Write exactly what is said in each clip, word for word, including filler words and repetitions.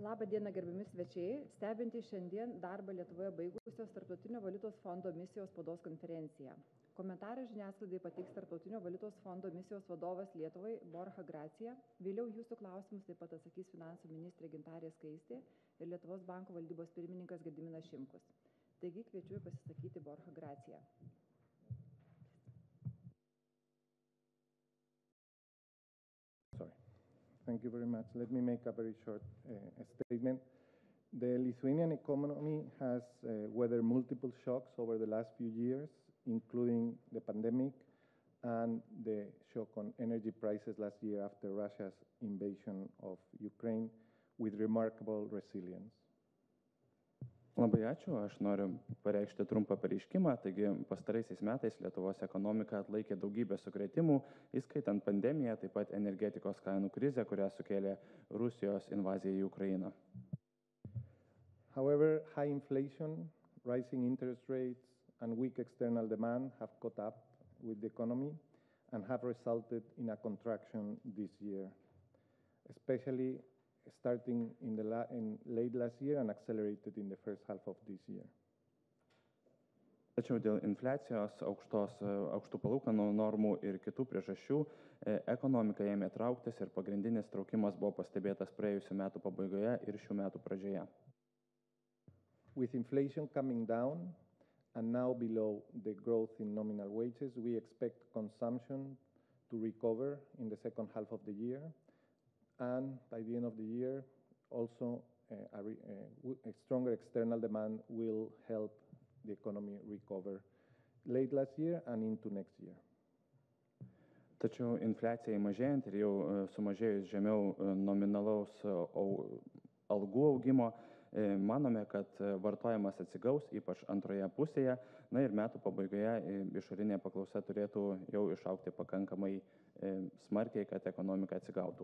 Labą dieną, gerbiami svečiai, stebintys šiandien darbą Lietuvoje baigusios Tarptautinio valiutos fondo misijos spaudos konferenciją. Komentarą žiniasklaidai pateiks Tarptautinio valiutos fondo misijos vadovas Lietuvai Borja Gracija. Vėliau jūsų klausimus taip pat atsakys finansų ministrė Gintarė Skaistė ir Lietuvos banko valdybos pirmininkas Gediminas Šimkus. Taigi kviečiu pasisakyti Borja Gracija. Sorry. Thank you very much. Let me make a very short uh, statement. The Lithuanian economy has uh, weathered multiple shocks over the last few years, including the pandemic and the shock on energy prices last year after Russia's invasion of Ukraine, with remarkable resilience. Labai ačiū, aš noriu pareikšti trumpą pareiškimą. Taigi, pastaraisiais metais Lietuvos ekonomika atlaikė daugybę sukrėtimų, įskaitant pandemiją, taip pat energetikos kainų krizę, kurią sukėlė Rusijos invazija į Ukrainą. However, high inflation, rising interest rates, and weak external demand have caught up with the economy and have resulted in a contraction this year, especially starting in, the la in late last year and accelerated in the first half of this year. Tačiau dėl infliacijos, aukštos, aukštų palūkanų normų ir kitų priežasčių ekonomika ėmė trauktis ir pagrindinis traukimas buvo pastebėtas praėjusių metų pabaigoje ir šių metų pradžioje. With inflation coming down and now below the growth in nominal wages, we expect consumption to recover in the second half of the year. And by the end of the year, also uh, a, re, uh, a stronger external demand will help the economy recover late last year and into next year. Tačiau infliacijai mažėjant ir jau sumažėjus žemiau nominalaus algų augimo, manome, kad vartojimas atsigaus, ypač antroje pusėje, na ir metų pabaigoje išorinė paklausa turėtų jau išaugti pakankamai smarkiai, kad ekonomika atsigautų.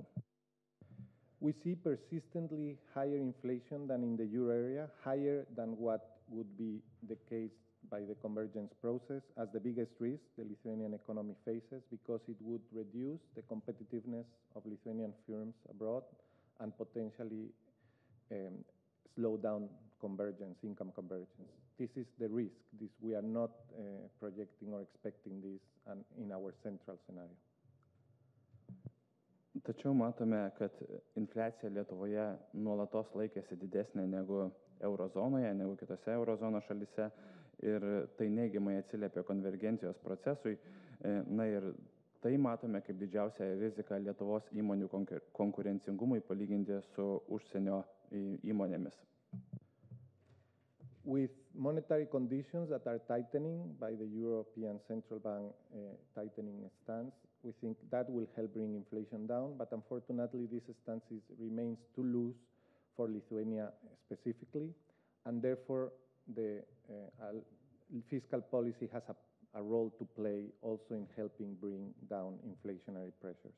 We see persistently higher inflation than in the euro area, higher than what would be the case by the convergence process, as the biggest risk the Lithuanian economy faces, because it would reduce the competitiveness of Lithuanian firms abroad and potentially um, slow down convergence, income convergence. This is the risk. This, we are not uh, projecting or expecting this and in our central scenario. Tačiau matome, kad infliacija Lietuvoje nuolatos laikėsi didesnė negu eurozonoje, negu kitose eurozono šalise ir tai neigiamai atsiliepia konvergencijos procesui. Na ir tai matome kaip didžiausią riziką Lietuvos įmonių konkurencingumui palyginti su užsienio įmonėmis. With monetary conditions that are tightening by the European Central Bank uh, tightening stance, we think that will help bring inflation down, but unfortunately this stance is, remains too loose for Lithuania specifically, and therefore the uh, fiscal policy has a, a role to play also in helping bring down inflationary pressures.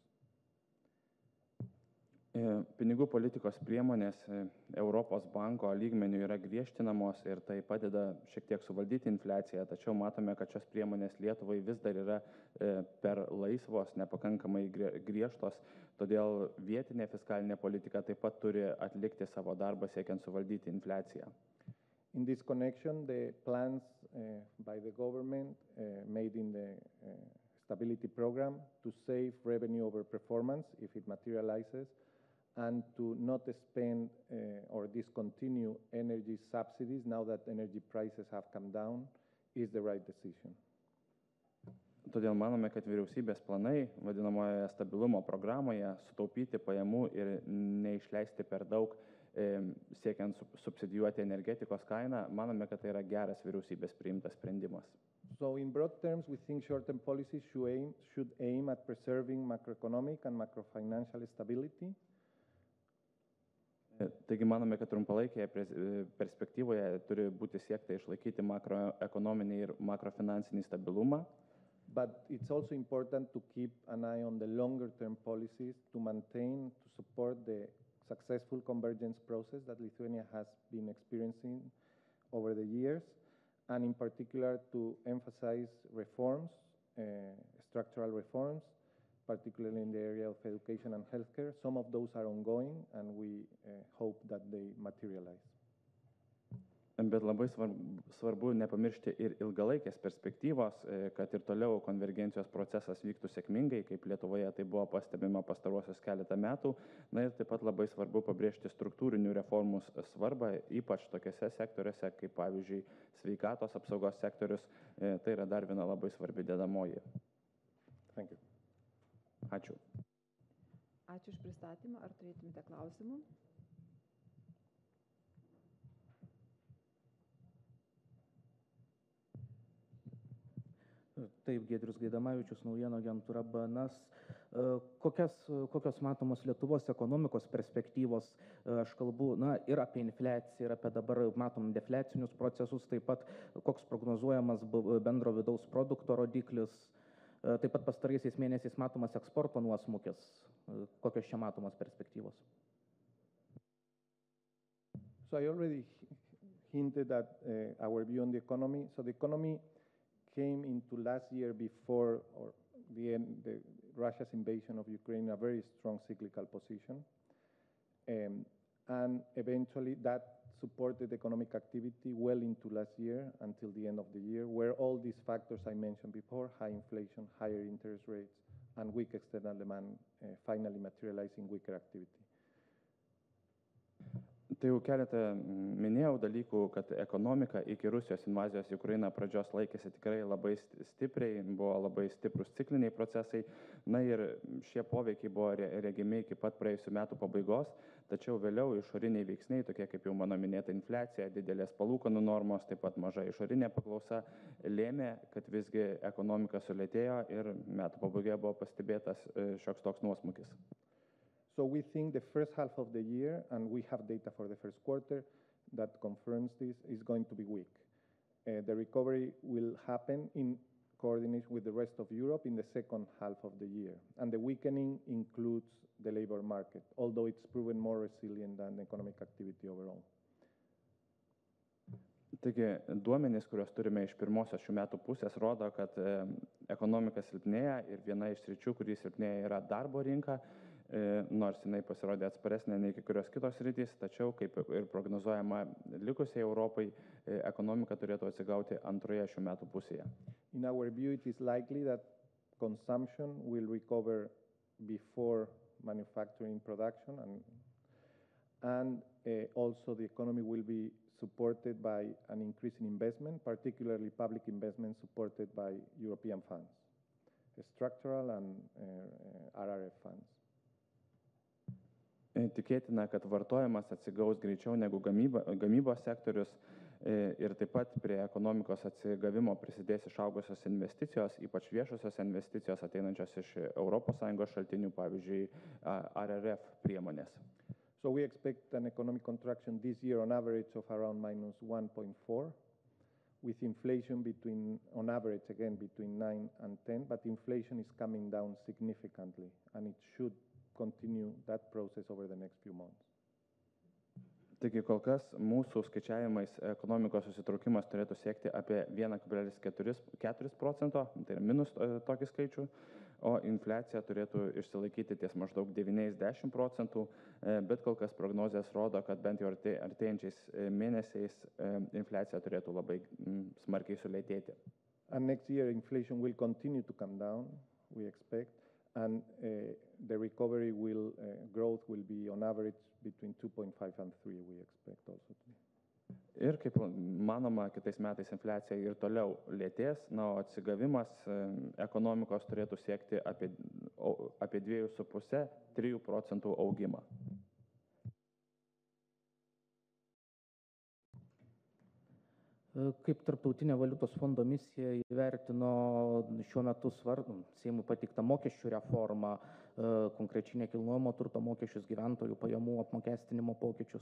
Pinigų politikos priemonės Europos banko lygmenių yra griežtinamos ir tai padeda šiek tiek suvaldyti infliaciją, tačiau matome, kad šios priemonės Lietuvai vis dar yra per laisvos, nepakankamai griežtos, todėl vietinė fiskalinė politika taip pat turi atlikti savo darbą siekiant suvaldyti infliaciją. In this connection, the plans uh, by the government uh, made in the uh, stability program to save revenue over performance if it materializes, and to not spend uh, or discontinue energy subsidies now that energy prices have come down is the right decision. Todėl manome, kad vyriausybės planai vadinamoje stabilumo programoje sutaupyti pajamų ir neišleisti per daug e, siekiant subsidijuoti energetikos kainą, manome, kad tai yra geras vyriausybės priimtas sprendimas. So in broad terms, we think short-term policies should aim, should aim at preserving macroeconomic and macrofinancial stability. Taigi manome, kad trumpalaikėje perspektyvoje turi būti siekta išlaikyti makroekonominį ir makrofinansinį stabilumą. But it's also important to keep an eye on the longer-term policies to maintain, to support the successful convergence process that Lithuania has been experiencing over the years, and in particular to emphasize reforms, uh, structural reforms, particularly in the area of education and healthcare. Some of those are ongoing, and we uh, hope that they materialize. Bet labai svarbu, svarbu nepamiršti ir ilgalaikės perspektyvos, kad ir toliau konvergencijos procesas vyktų sėkmingai, kaip Lietuvoje tai buvo pastebima pastaruosius keletą metų. Na ir taip pat labai svarbu pabrėžti struktūrinių reformų svarbą, ypač tokiuose sektoriuose, kaip pavyzdžiui sveikatos apsaugos sektorius. Tai yra dar viena labai svarbi dedamoji. Thank you. Ačiū. Ačiū už pristatymą. Ar turėtumėte klausimų? Taip, Giedrius Gaidamavičius, naujienų agentūra B N S. Kokias, kokios matomos Lietuvos ekonomikos perspektyvos, aš kalbu na, ir apie infliaciją, ir apie dabar matom defliacinius procesus, taip pat koks prognozuojamas bendro vidaus produkto rodiklis, taip pat pastaraisiais mėnesiais matomas eksporto nuosmukis, kokios čia matomos perspektyvos. So I already hinted at uh, our view on the economy. So the economy came into last year before or the end, the Russia's invasion of Ukraine in a very strong cyclical position. Um, and eventually that supported economic activity well into last year until the end of the year, where all these factors I mentioned before, high inflation, higher interest rates, and weak external demand uh, finally materializing weaker activity. Tai jau keletą minėjau dalykų, kad ekonomika iki Rusijos invazijos į Ukrainą pradžios laikėsi tikrai labai stipriai, buvo labai stiprus cikliniai procesai, na ir šie poveikiai buvo regimi iki pat praėjusių metų pabaigos, tačiau vėliau išoriniai veiksniai, tokie kaip jau mano minėta infliacija, didelės palūkanų normos, taip pat maža išorinė paklausa, lėmė, kad visgi ekonomika sulėtėjo ir metų pabaigoje buvo pastebėtas šioks toks nuosmukis. So we think the first half of the year, and we have data for the first quarter that confirms this, is going to be weak. Uh, the recovery will happen in coordination with the rest of Europe in the second half of the year. And the weakening includes the labor market, although it's proven more resilient than economic activity overall. Taigi, duomenys, kuriuos turime iš pirmosios šių metų pusės, rodo, kad e, ekonomika silpnėja ir viena iš sričių, kurį silpnėja, yra darbo rinka. Nors jinai pasirodė atsparesnė nei kai kurios kitos sritys, tačiau, kaip ir prognozuojama likusiai Europai, ekonomika turėtų atsigauti antroje šių metų pusėje. In our view, it is likely that consumption will recover before manufacturing production, and, and uh, also the economy will be supported by an increase in investment, particularly public investment supported by European funds, structural and uh, R R F funds. Tikėtina, kad vartojimas atsigaus greičiau negu gamyba, gamybos sektorius ir taip pat prie ekonomikos atsigavimo prisidės išaugusios investicijos, ypač viešosios investicijos ateinančios iš Europos Sąjungos šaltinių, pavyzdžiui, R R F priemonės. So we expect an economic contraction this year on average of around minus one point four, with inflation between, on average again, between nine and ten, but inflation is coming down significantly, and it should continue that process over the next few months. Taigi kol kas mūsų skaičiavimais ekonomikos susitraukimas turėtų siekti apie vienas kablelis keturi procento, tai yra minus tokį skaičių, o infliacija turėtų išsilaikyti ties maždaug devyniasdešimt procentų, bet kol kas prognozijas rodo, kad bent jau artėjančiais mėnesiais infliacija turėtų labai smarkiai sulėtėti. And next year inflation will continue to come down, we expect. And uh, the recovery will, uh, growth will be on average between two point five and three, we expect also to be. Ir kaip manoma, kitais metais infliacija ir toliau lėtės, na, o atsigavimas ekonomikos turėtų siekti apie, apie dva su puse - trijų procentų augimą. Kaip Tarptautinė valiutos fondo misija įvertino šiuo metu svarbu Seimui pateiktą mokesčių reformą, konkrečiai nekilnojamo turto mokesčius, gyventojų pajamų apmokestinimo pokyčius?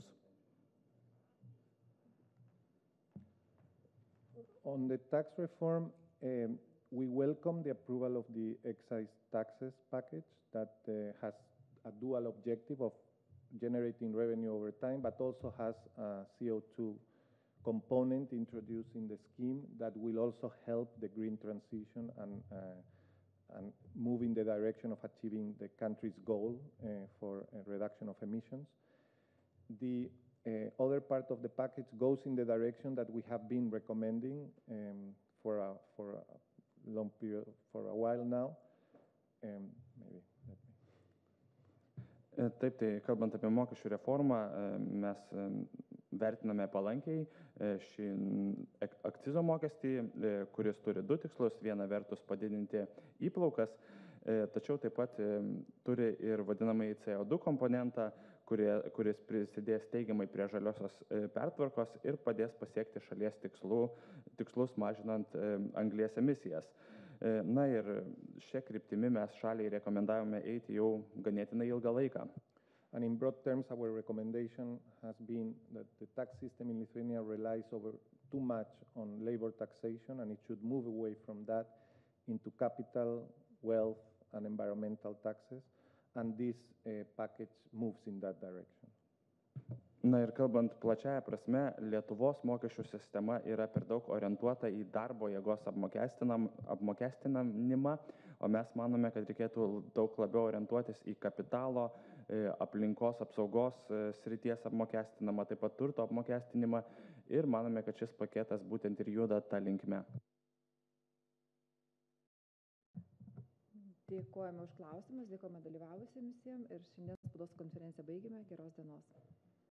On the tax reform, um, we welcome the approval of the excise taxes package that uh, has a dual objective of generating revenue over time, but also has a C O two component introduced in the scheme that will also help the green transition and uh, and move in the direction of achieving the country's goal uh, for a reduction of emissions. The uh, other part of the package goes in the direction that we have been recommending um, for, a, for a long period, for a while now. Um, maybe, let me. Taip, tai kalbant apie mokesčių reformą, mes vertiname palankiai šį akcizo mokestį, kuris turi du tikslus. Viena vertus padidinti įplaukas, tačiau taip pat turi ir vadinamąjį C O du komponentą, kurie, kuris prisidės teigiamai prie žaliosios pertvarkos ir padės pasiekti šalies tikslų, tikslus mažinant anglies emisijas. Na ir šią kryptimį mes šaliai rekomendavome eiti jau ganėtinai ilgą laiką. And in broad terms, our recommendation has been that the tax system in Lithuania relies over too much on labor taxation, and it should move away from that into capital, wealth, and environmental taxes. And this uh, package moves in that direction. Na ir kalbant plačiaja prasme, Lietuvos mokesčių sistema yra per daug orientuota į darbo jėgos apmokestinimą, o mes manome, kad reikėtų daug labiau orientuotis į kapitalo, aplinkos apsaugos srities apmokestinimą, taip pat turto apmokestinimą ir manome, kad šis paketas būtent ir juda tą linkme. Dėkojame už klausimus, dėkojame dalyvavusiems visiems ir šiandien spaudos konferenciją baigime. Geros dienos.